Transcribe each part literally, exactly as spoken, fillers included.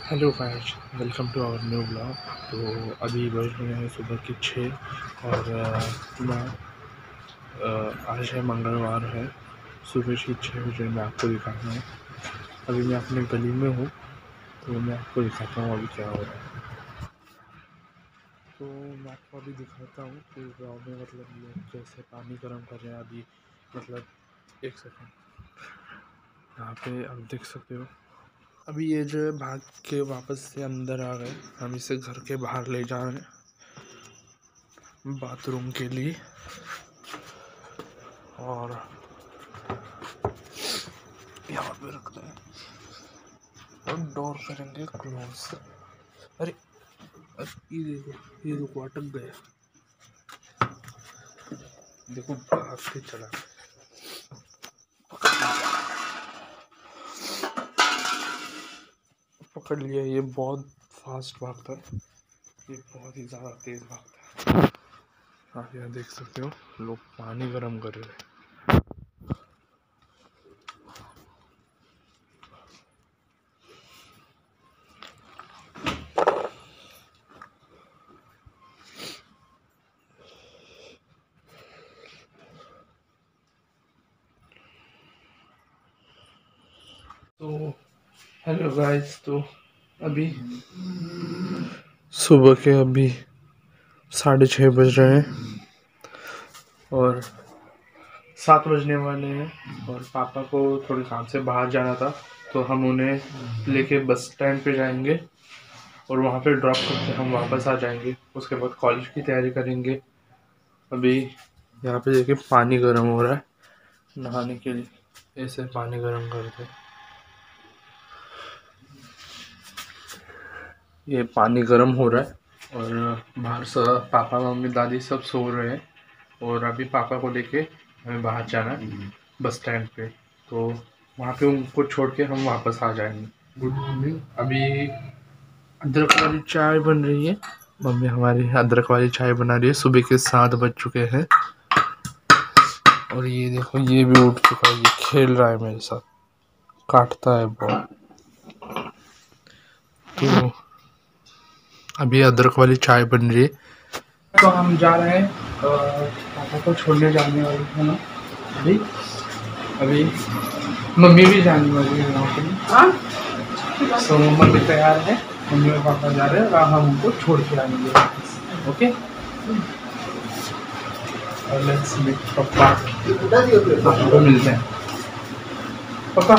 Hello guys, welcome to our new blog. तो अभी बज रहे हैं सुबह के छः और मैं आज है मंगलवार है, सुबह के छः बजे मैं आपको दिखाता हूँ। अभी मैं अपने गली में हूँ तो मैं आपको दिखाता हूँ अभी क्या हो रहा है। तो मैं आपको अभी दिखाता हूँ कि गाँव में मतलब लोग कैसे पानी गर्म कर रहे हैं। अभी मतलब एक सेकंड, यहाँ पे आप देख सकते हो। अभी ये जो है भाग के वापस से अंदर आ गए। हम इसे घर के बाहर ले जा रहे हैं बाथरूम के लिए और यहाँ पे रखते हैं और डोर करेंगे क्लोज। अरे ये देखो, ये देखो अटक गया, देखो भाग के चला, पकड़ लिया। ये बहुत फास्ट भागता है, ये बहुत ही ज़्यादा तेज़ भागता है। आप यहाँ देख सकते हो लोग पानी गर्म कर रहे हैं। तो हेलो गाइस, तो अभी सुबह के अभी साढ़े छः बज रहे हैं और सात बजने वाले हैं और पापा को थोड़े काम से बाहर जाना था तो हम उन्हें लेके बस स्टैंड पे जाएंगे और वहाँ पे ड्रॉप करके हम वापस आ जाएंगे। उसके बाद कॉलेज की तैयारी करेंगे। अभी यहाँ पे देखिए पानी गर्म हो रहा है नहाने के लिए, ऐसे पानी गर्म करते हैं। ये पानी गर्म हो रहा है और बाहर से पापा मम्मी दादी सब सो रहे हैं और अभी पापा को लेके हमें बाहर जाना है बस स्टैंड पे, तो वहाँ पे उनको छोड़ के हम वापस आ जाएंगे। Good morning. अभी अदरक वाली चाय बन रही है, मम्मी हमारी अदरक वाली चाय बना रही है। सुबह के सात बज चुके हैं और ये देखो ये भी उठ चुका है, ये खेल रहा है मेरे साथ, काटता है बहुत। तो अभी अदरक वाली चाय बन रही है तो हम जा रहे हैं पापा को छोड़ने जाने वाले हैं ना। अभी अभी मम्मी भी जाने वाली है वहाँ पे, तो मम्मा भी तैयार है, मम्मी और पापा जा रहे हैं और हम उनको छोड़ के आएंगे। ओके, और लेट्स मीट पापा, पापा को मिलते हैं। पापा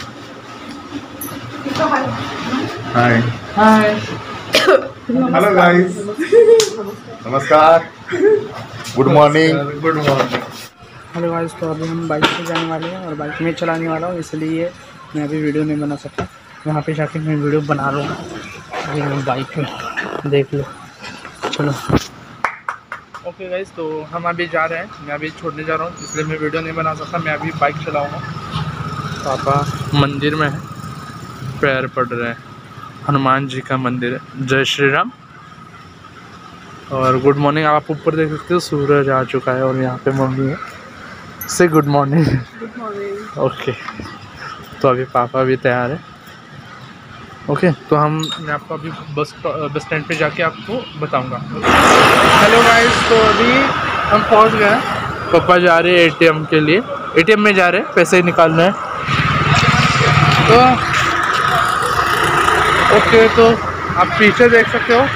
हाय हाय, हेलो गाइस, नमस्कार, good morning. Good morning. Hello guys, तो अभी हम बाइक से जाने वाले हैं और बाइक में चलाने वाला हूँ, इसलिए मैं अभी वीडियो नहीं बना सकता। वहाँ पे जाके मैं वीडियो बना लूँगा। अभी मैं बाइक में देख लो, चलो। ओके गाइस, तो हम अभी जा रहे हैं, मैं अभी छोड़ने जा रहा हूँ इसलिए मैं वीडियो नहीं बना सकता। मैं अभी बाइक चलाऊँगा। पापा मंदिर में है, पैर पड़ रहे हैं, हनुमान जी का मंदिर है। जय श्री राम। और गुड मॉर्निंग, आप ऊपर देख सकते हो सूरज आ चुका है और यहाँ पे मम्मी है। से good morning. Good morning. Okay, तो अभी पापा भी तैयार है। ओके, तो हम मैं आपको अभी बस बस स्टैंड पे जाके आपको बताऊंगा। हेलो गाइस, तो अभी हम पहुंच गए हैं। पापा जा रहे हैं एटीएम के लिए, एटीएम में जा रहे हैं, पैसे निकालना है। तो ओके, तो आप पीछे देख सकते हो,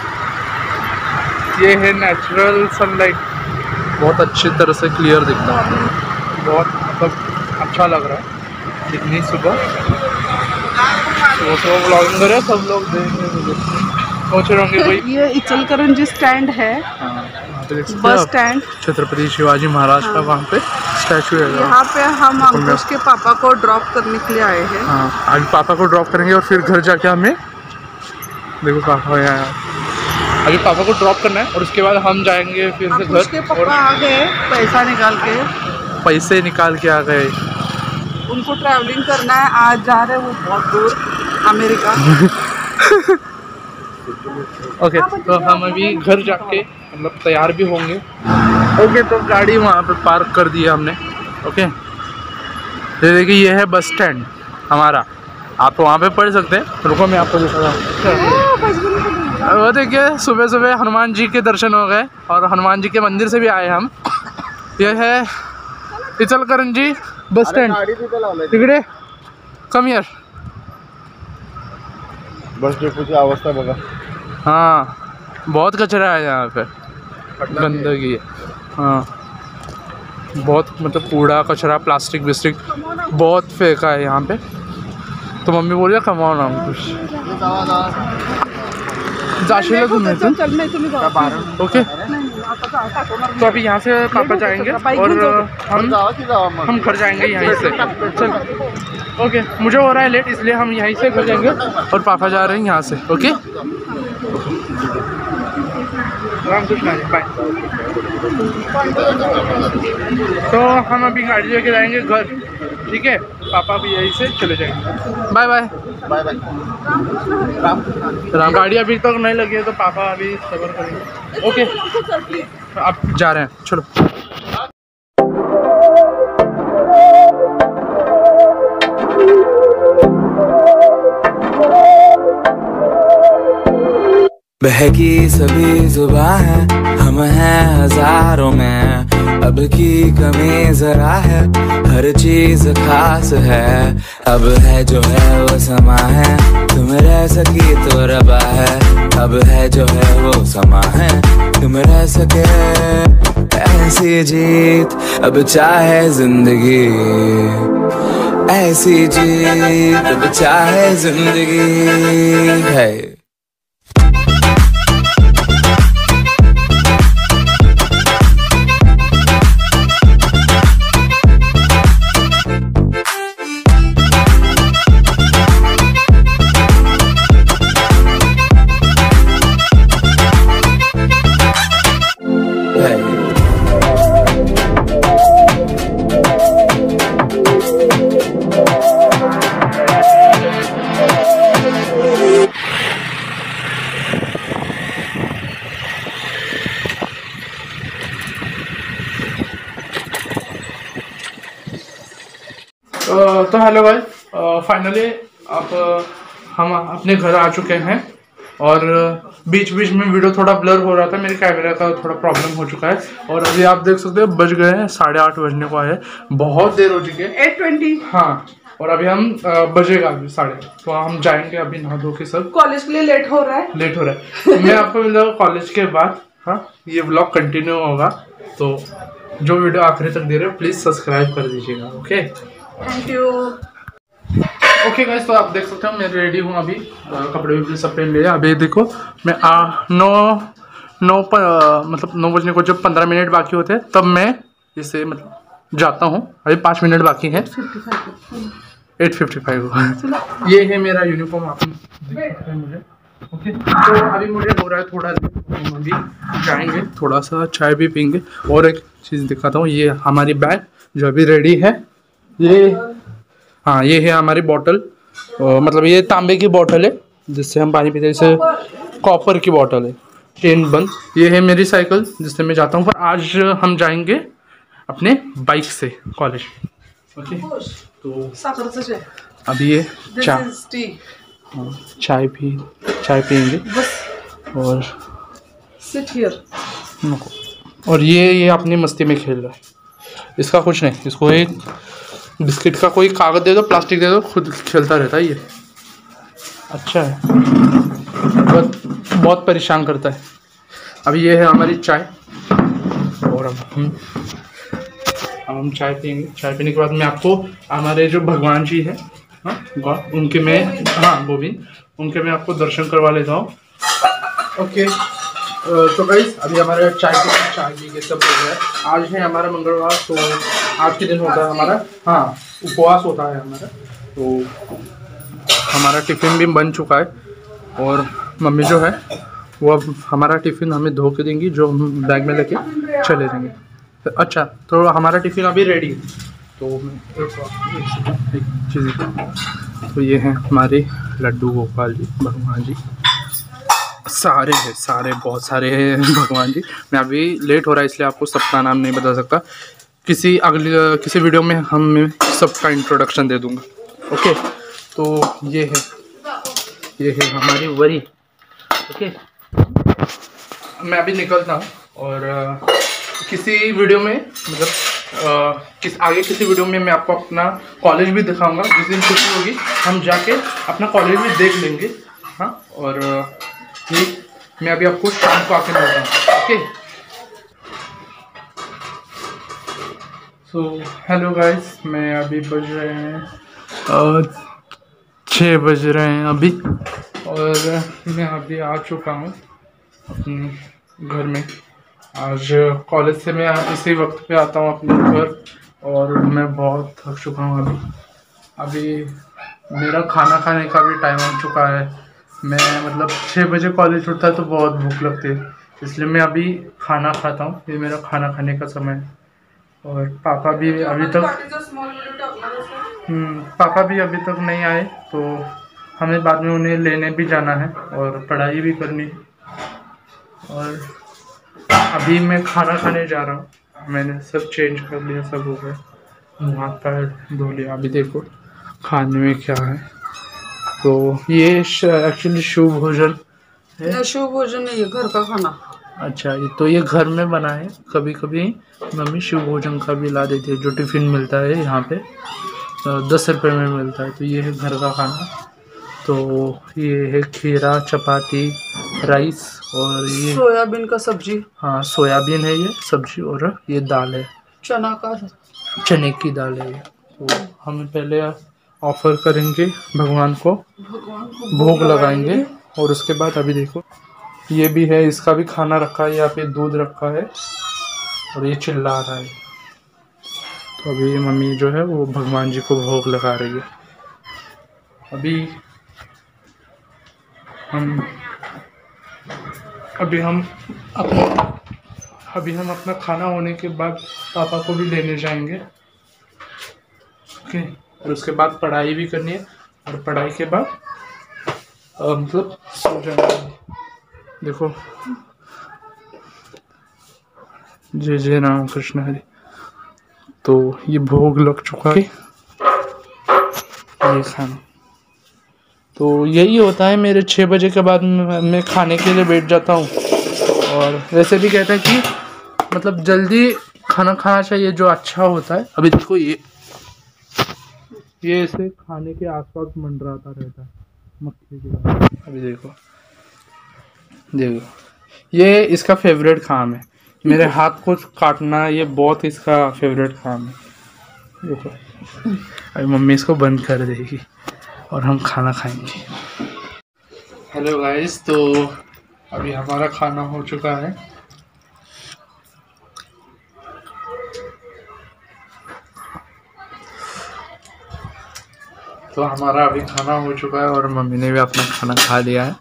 ये है नेचुरल सनलाइट, बहुत अच्छी तरह से क्लियर दिखता है, बहुत मतलब अच्छा लग रहा है इतनी सुबह। तो सब ब्लॉगिंग कर रहे हैं, सब लोग देख सोच रहे होंगे भाई ये इचलकरंजी स्टैंड है, बस स्टैंड, छत्रपति शिवाजी महाराज का वहाँ पे स्टैचू है। यहाँ पे हम अंकुश के पापा को ड्रॉप करने के लिए आए हैं। हाँ, आज पापा को ड्रॉप करेंगे और फिर घर जाके हमें, देखो पापा यहाँ, अभी पापा को ड्रॉप करना है और उसके बाद हम जाएंगे फिर से घर। उसके पापा आ गए पैसा निकाल के, पैसे निकाल के आ गए, उनको ट्रैवलिंग करना है, आज जा रहे हैं वो बहुत दूर अमेरिका। ओके, तो हम अभी घर जाके मतलब तैयार भी होंगे। ओके, तो गाड़ी वहाँ पे पार्क कर दी है हमने। ओके, तो देखिए ये है बस स्टैंड हमारा आप वहाँ पे पढ़ सकते हैं। रुको मैं आपको दिखा रहा हूँ। वो देखिए सुबह सुबह हनुमान जी के दर्शन हो गए और हनुमान जी के मंदिर से भी आए हम। ये है इचलकरंजी बस स्टैंड। तिकडे कम हियर बस डेपोची अवस्था बघा। हाँ बहुत कचरा है यहाँ पे, गंदगी है। हाँ बहुत मतलब कूड़ा कचरा प्लास्टिक विस्टिक बहुत फेंका है यहाँ पे। तो मम्मी बोल रही है कमाओ ना कुछ जाशीला तुम्हें तुम ओके। तो अभी यहाँ से पापा जाएंगे और हम हम घर जाएंगे यहीं से। चल ओके मुझे हो रहा है लेट इसलिए हम यहीं से घर जाएंगे और पापा जा रहे हैं यहाँ से। Okay Ram Krishna bye. तो हम अभी गाड़ी लेके जाएंगे घर, ठीक है। पापा भी यहीं से चले जाएंगे। Bye bye bye bye. Ram गाड़ी अभी तक नहीं लगी है तो पापा अभी सफर करेंगे। ओके आप जा रहे हैं चलो। बहकी सभी जुबां है, हम हैं हजारों में, अब की कमी जरा है, हर चीज खास है। अब है जो है वो समा है, तुम रह सकी तो रबा है। अब है जो है वो समा है, तुम रह सके ऐसी जीत। अब चाहे जिंदगी ऐसी जीत, अब चाहे जिंदगी है। तो हेलो भाई, फाइनली अब हम अपने घर आ चुके हैं और बीच बीच में वीडियो थोड़ा ब्लर हो रहा था, मेरे कैमरा का थोड़ा प्रॉब्लम हो चुका है। और अभी आप देख सकते हो बज गए हैं साढ़े आठ बजने को आए, बहुत देर हो चुकी है एट ट्वेंटी। हाँ और अभी हम बजेगा अभी साढ़े, तो हम जाएंगे अभी नहा धो के सब। कॉलेज के लिए लेट हो रहा है लेट हो रहा है मैं आपको मिल जाऊँगा कॉलेज के बाद। हाँ ये व्लॉग कंटिन्यू होगा, तो जो वीडियो आखिरी तक दे रहे हो प्लीज़ सब्सक्राइब कर दीजिएगा। Okay thank you. Okay guys, तो आप देख सकते हो मैं रेडी हूँ अभी, कपड़े भी सब पहन लिया। अभी देखो मैं आ, नौ नौ पर मतलब नौ बजने को जब पंद्रह मिनट बाकी होते हैं तब मैं इसे मतलब जाता हूँ। अभी पाँच मिनट बाकी हैं, एट फिफ्टी फाइव। ये है मेरा यूनिफॉर्म, आप देख सकते हैं मुझे। ओके तो अभी मुझे हो रहा है थोड़ा, हम अभी जाएंगे थोड़ा सा चाय भी पीएंगे। और एक चीज़ दिखाता हूँ, ये हमारी बैग जो अभी रेडी है। ये हाँ ये है हमारी बॉटल, मतलब ये तांबे की बॉटल है जिससे हम पानी पीते हैं, जैसे कॉपर की बॉटल है टेन बंद। ये है मेरी साइकिल जिससे मैं जाता हूँ, पर आज हम जाएंगे अपने बाइक से कॉलेज। ओके तो अभी ये चाय चाय पी चाय पियेंगे और सिट हियर। और ये ये अपनी मस्ती में खेल रहा है, इसका कुछ नहीं, इसको एक बिस्किट का कोई कागज दे दो, प्लास्टिक दे दो, खुद खेलता रहता है ये। अच्छा है, बहुत बहुत परेशान करता है। अभी ये है हमारी चाय और अब हम अब हम चाय पियेंगे। चाय पीने के बाद मैं आपको हमारे जो भगवान जी हैं, हाँ गॉड, उनके मैं हाँ गोविंद, उनके मैं आपको दर्शन करवा लेता हूँ। ओके तो गाइस अभी हमारे चाय के चाय पी के सब हो गया। आज है हमारा मंगलवार, तो आज के दिन होता है हमारा हाँ उपवास होता है हमारा। तो हमारा टिफ़िन भी बन चुका है और मम्मी जो है वो अब हमारा टिफ़िन हमें धो के देंगी, जो हम बैग में लेके चले जाएंगे। तो अच्छा तो हमारा टिफ़िन अभी रेडी है। तो एक चीज़, तो ये हैं हमारे लड्डू गोपाल जी, भगवान जी, सारे हैं सारे बहुत सारे हैं भगवान जी। मैं अभी लेट हो रहा है इसलिए आपको सबका नाम नहीं बता सकता, किसी अगली किसी वीडियो में हम सबका इंट्रोडक्शन दे दूंगा। ओके तो ये है ये है हमारी वरी। ओके, मैं अभी निकलता हूँ और आ, किसी वीडियो में मतलब आ, किस आगे किसी वीडियो में मैं आपको अपना कॉलेज भी दिखाऊंगा। जिस दिन छुट्टी होगी हम जाके अपना कॉलेज भी देख लेंगे। हाँ, और ये मैं अभी आपको शाम को आके मिलता हूँ। ओके, सो हेलो गाइस, मैं अभी बज रहे हैं छः बज रहे हैं अभी, और मैं अभी आ चुका हूँ अपने घर में। आज कॉलेज से मैं इसी वक्त पे आता हूँ अपने घर, और मैं बहुत थक चुका हूँ अभी अभी मेरा खाना खाने का भी टाइम हो चुका है। मैं मतलब छः बजे कॉलेज छूटता है तो बहुत भूख लगती है, इसलिए मैं अभी खाना खाता हूँ। ये मेरा खाना खाने का समय है। और पापा भी अभी तक हम्म पापा भी अभी तक नहीं आए, तो हमें बाद में उन्हें लेने भी जाना है और पढ़ाई भी करनी है। और अभी मैं खाना खाने जा रहा हूँ। मैंने सब चेंज कर लिया, सब हो गया, हाथ पैर धो लिया। अभी देखो खाने में क्या है। तो ये एक्चुअली शिव भोजन है। शिव भोजन है ये, घर का खाना। अच्छा, ये तो ये घर में बना है। कभी कभी मम्मी शिव भोजन का भी ला देती है, जो टिफ़िन मिलता है यहाँ पे दस रुपये में मिलता है। तो ये है घर का खाना। तो ये है खीरा, चपाती, राइस और ये सोयाबीन का सब्जी। हाँ, सोयाबीन है ये सब्जी, और ये दाल है चना का, चने की दाल है ये। तो हम पहले ऑफर करेंगे भगवान को, भगवान को भोग लगाएंगे, और उसके बाद अभी देखो ये भी है, इसका भी खाना रखा है, यहाँ पे दूध रखा है, और ये चिल्ला रहा है। तो अभी मम्मी जो है वो भगवान जी को भोग लगा रही है। अभी हम अभी हम अपना अभी हम अपना खाना होने के बाद पापा को भी लेने जाएंगे। ओके, और उसके बाद पढ़ाई भी करनी है, और पढ़ाई के बाद मतलब सो जाना है। देखो, जय जय राम कृष्ण हरि। तो ये भोग लग चुका है, ये खाना। तो यही होता है मेरे छः बजे के बाद मैं खाने के लिए बैठ जाता हूँ। और वैसे भी कहते हैं कि मतलब जल्दी खाना खाना चाहिए, जो अच्छा होता है। अभी देखो ये ये ऐसे खाने के आसपास मंडराता रहता है मक्खी के बाद। अभी देखो देखो ये इसका फेवरेट काम है, मेरे हाथ को काटना। ये बहुत इसका फेवरेट काम है। देखो अभी मम्मी इसको बंद कर देगी और हम खाना खाएंगे। हेलो गाइस, तो अभी हमारा खाना हो चुका है। तो हमारा अभी खाना हो चुका है और मम्मी ने भी अपना खाना खा लिया है,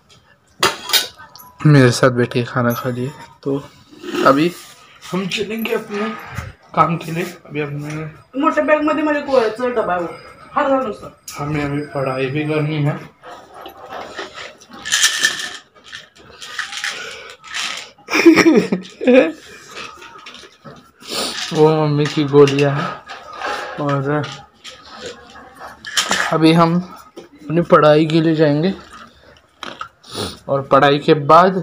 मेरे साथ बैठ के खाना खा लिए। तो अभी हम चलेंगे अपने काम के लिए। अभी हमने मोठ्या बॅग मध्ये माझ्या गोळ्याचा डबा आहे, हा झाला नुसता। हमें अभी पढ़ाई भी करनी है। वो मम्मी की गोलियां हैं, और अभी हम अपनी पढ़ाई के लिए जाएंगे, और पढ़ाई के बाद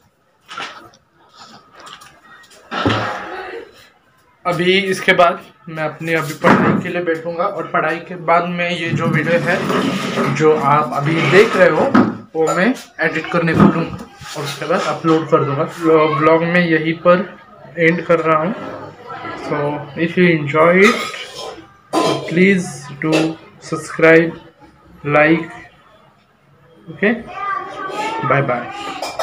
अभी इसके बाद मैं अपनी अभी पढ़ाई के लिए बैठूंगा, और पढ़ाई के बाद में ये जो वीडियो है जो आप अभी देख रहे हो वो मैं एडिट करने को दूँगा, और उसके बाद अपलोड कर दूँगा। ब्लॉग में यहीं पर एंड कर रहा हूँ। So if you enjoy it please do subscribe, like. Okay, bye bye.